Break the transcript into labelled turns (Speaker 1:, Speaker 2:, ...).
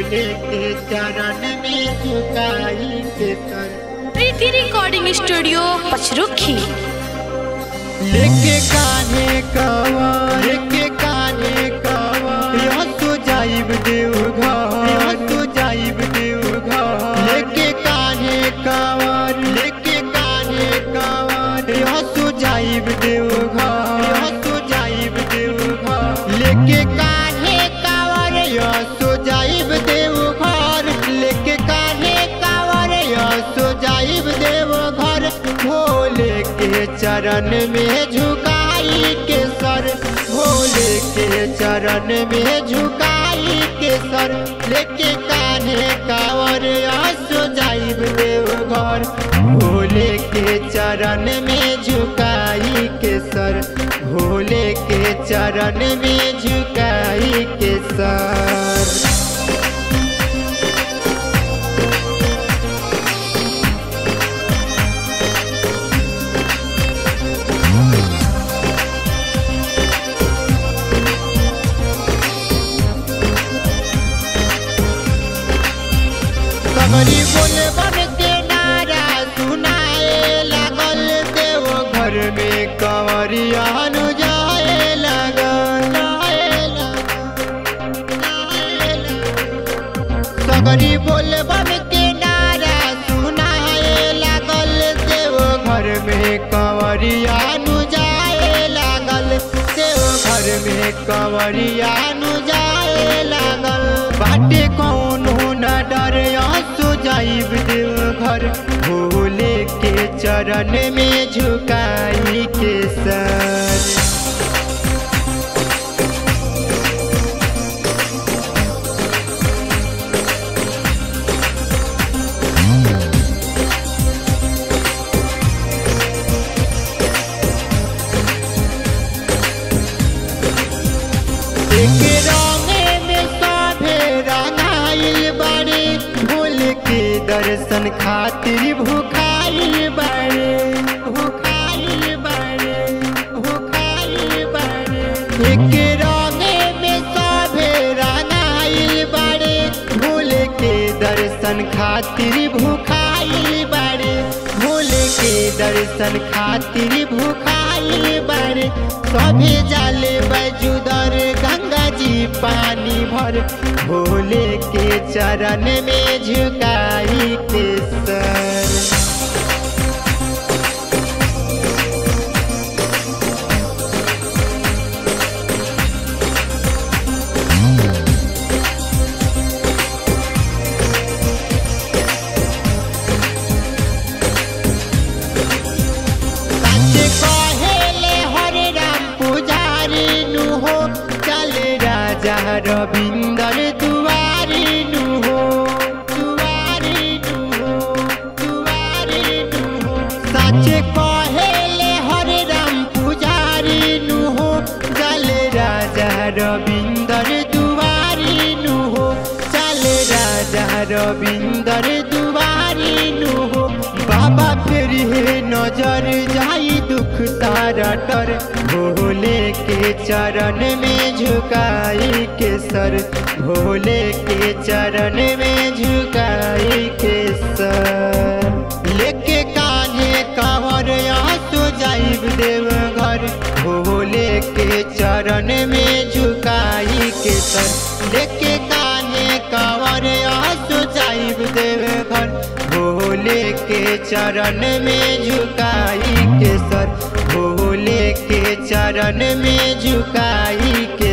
Speaker 1: भोले के चरण में झुकाई के सर।
Speaker 2: Preeti recording studio Pachrukhi.
Speaker 1: लेके कान्हे कवर, लेके कान्हे कवर, यहाँ तो जाइब देवघर, यहाँ तो जाइब देवघर। लेके कान्हे कवर, लेके कान्हे कवर, यहाँ तो जाइब देवघर, यहाँ तो जाइब देवघर। लेके कान्हे कवर, यहाँ तो जाइब देवघर। लेके कान्हे कवर, यहाँ तो जाइब देवघर। भोले के चरण में झुकाई के सर, भोले के चरण में झुकाई के सर। लेके कान्हे कांवर आसो जाइब देवघर, भोले के चरण में झुकाई के सर, भोले के चरण में झुकाई के सर। सबरी बोले बन के नारा सुनाए लागल, देव घर में कंवरिया जाए लागल। सबरी बोले बन के नारा सुनाए लागल, देव घर में कंवरिया जाए लागल, देव घर में कंवरिया जाए लागल। बाटे कौनो न डर आंसू जाइब देवघर, भोले के चरण में झुकाई के सर। दर्शन खातिर भूखाई बाड़े, भूखाई बाड़े, भूखाई बाड़े। एक रंगे में सभे रंगाइल बाड़े, भोले के दर्शन खातिर भूखाई बाड़े, भोले के दर्शन खातिर भूखाई बाड़े। सभे जाले बैजुदर गंगा जी पानी भर, भोले के चरण में झुकाई के सर। रविंदर दुआरी नु हो, दुआरी नु हो, दुआरी नु हो। साचे कहेले हरे राम पुजारी नु हो, चले राजा रविंदर दुआरी नु हो, चले राजा रविंदर दुआरी नु हो। बाबा फिर है नजर जाई दुख सारा डर, भोले के चरण में झुकाई के सर, भोले के चरण में झुकाई के सर। लेके कान्हे कांवर आंसू जाइब देवघर, भोले के चरण में झुकाई के सर। लेके कान्हे कांवर आंसू जाइब देवघर, भोले के चरण में झुकाई के सर, भोले के चरण में झुकाई के